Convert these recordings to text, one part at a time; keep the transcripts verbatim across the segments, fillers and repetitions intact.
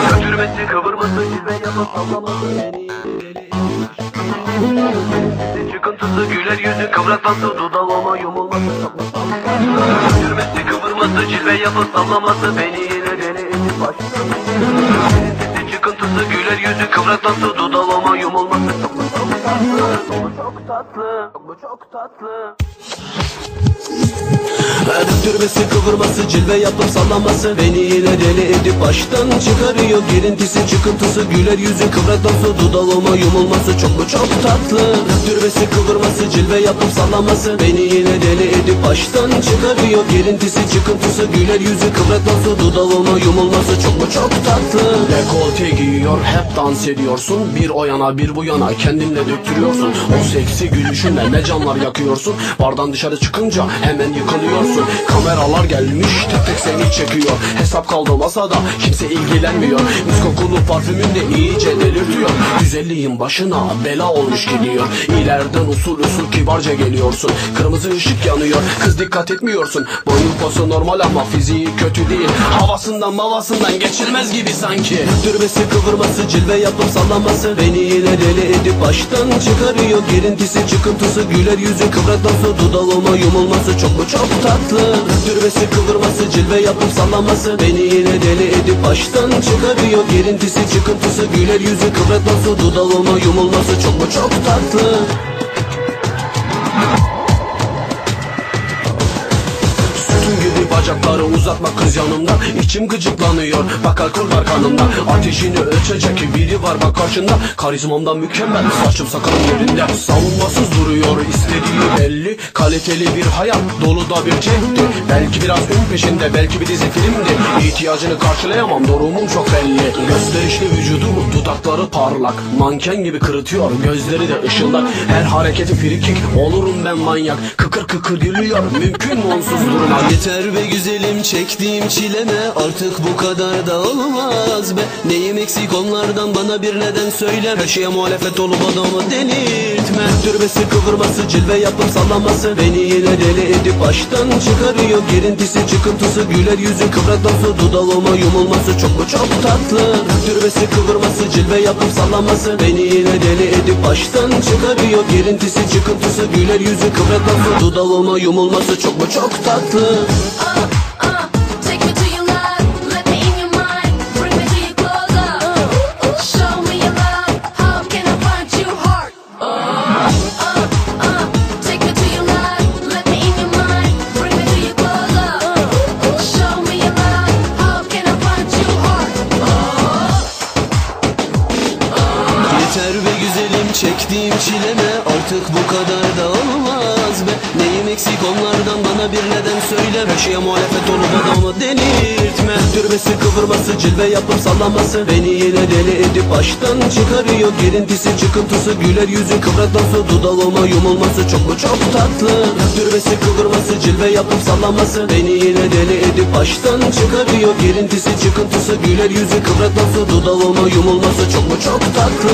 Götürmesi kıvırması cilve yapıp sallaması beni deli. Çıkıntısı güler yüzü kıvratması dudağıma yumulması. Götürmesi kıvırması cilve yapıp sallaması beni yine deli edip başladı. Çıkıntısı güler yüzü kıvratması dudağıma yumulması. Bu çok tatlı, bu çok tatlı. Döktürmesi kıvırması cilve yapıp sallaması beni yine deli edip baştan çıkarıyor. Girintisi çıkıntısı güler yüzü kıvratması dudağıma yumulması çok mu çok tatlı. Döktürmesi kıvırması cilve yapıp sallaması beni yine deli edip baştan çıkarıyor. Girintisi çıkıntısı güler yüzü kıvratması dudağıma yumulması çok mu çok tatlı. Dekolte giyiyor hep dans ediyorsun, bir o yana bir bu yana kendinle döktürüyorsun. O seksi gülüşünle ne canlar yakıyorsun, bardan dışarı çıkınca hemen yıkılıyorsun. Kameralar gelmiş tek tek seni çekiyor, hesap kaldı masada kimse ilgilenmiyor. Mis kokulu parfümün de iyice delirtiyor, güzelliğin başına bela olmuş gidiyor. İleriden usul usul kibarca geliyorsun, kırmızı ışık yanıyor, kız dikkat etmiyorsun. Boyun posu normal ama fiziği kötü değil, havasından mavasından geçilmez gibi sanki. Döktürmesi kıvırması cilve yapıp sallaması beni yine deli edip baştan çıkarıyor. Girintisi çıkıntısı güler yüzü kıvratması dudağıma yumulması çok mu çok tatlı. Döktürmesi kıvırması cilve yapıp sallaması beni yine deli edip baştan çıkarıyor. Girintisi çıkıntısı güler yüzü kıvratması dudağıma yumulması çok mu çok tatlı. Bacakları uzatma kız yanımda, içim gıcıklanıyor, bak alkol var kanımda. Ateşini ölçecek biri var bak karşında, karizmamdan mükemmel, saçım sakalım yerinde. Savunmasız duruyor, istediği belli, kaliteli bir hayat, dolu da bir çekti. Belki biraz ün peşinde, belki bir dizi filmdi. İhtiyacını karşılayamam, durumum çok belli. Gösterişli vücudu, dudakları parlak, manken gibi kırıtıyor, gözleri de ışıldak. Her hareketi frikik, olurum ben manyak, kıkır kıkır gülüyor, mümkün mü onsuz durma. Yeter be güzelim çektiğim çileme, artık bu kadar da olmaz be. Neyim eksik onlardan bana bir neden söyle, her şeye muhalefet olup adamı delirtme. Döktürmesi kıvırması cilve yapıp sallaması beni yine deli edip baştan çıkarıyor. Girintisi çıkıntısı güler yüzü kıvratması dudağıma yumulması çok mu çok tatlı. Döktürmesi kıvırması cilve yapıp sallaması beni yine deli edip baştan çıkarıyor. Girintisi çıkıntısı güler yüzü kıvratması dudağıma yumulması çok mu çok tatlı. Yeter be güzelim çektiğim çileme, artık bu kadar da olmaz be. Neyim eksik onlardan bana bir neden söyle, her şeye muhalefet olup adamı delirtme. Döktürmesi kıvırması cilve yapıp sallaması beni yine deli edip baştan çıkarıyor. Girintisi çıkıntısı güler yüzü kıvratması dudağıma yumulması çok mu çok tatlı. Döktürmesi kıvırması cilve yapıp sallaması beni yine deli edip baştan çıkarıyor. Girintisi çıkıntısı güler yüzü kıvratması dudağıma yumulması çok mu çok tatlı.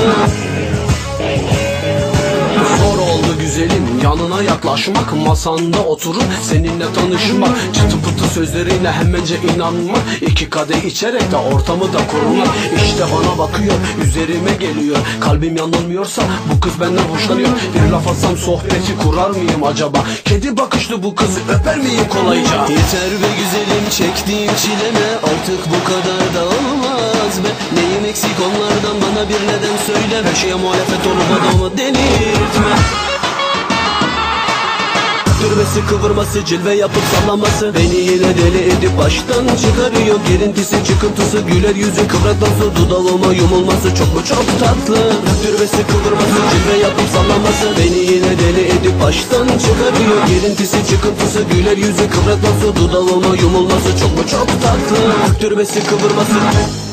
Zor oldu güzelim yanına yaklaşmak, masanda oturup seninle tanışmak. Çıtı pıtı sözlerine hemence inanmak, iki kadeh içerek de ortamı da kurmak. İşte bana bakıyor, üzerime geliyor, kalbim yanılmıyorsa bu kız benden hoşlanıyor. Bir laf atsam sohbeti kurar mıyım acaba, kedi bakışlı bu kızı öper miyim kolayca. Yeter be güzelim çektiğim çileme, artık bu kadar da olmaz be. Neyim eksik onlardan bana bir neden söyle, her şeye muhalefet olup adamı delirtme. Döktürmesi kıvırması cilve yapıp sallaması beni yine deli edip baştan çıkarıyor. Girintisi çıkıntısı güler yüzü kıvratması dudağıma yumulması çok mu çok tatlı. Döktürmesi kıvırması cilve yapıp sallaması beni yine deli edip baştan çıkarıyor. Girintisi çıkıntısı güler yüzü kıvratması dudağıma yumulması çok mu çok tatlı. Döktürmesi kıvırması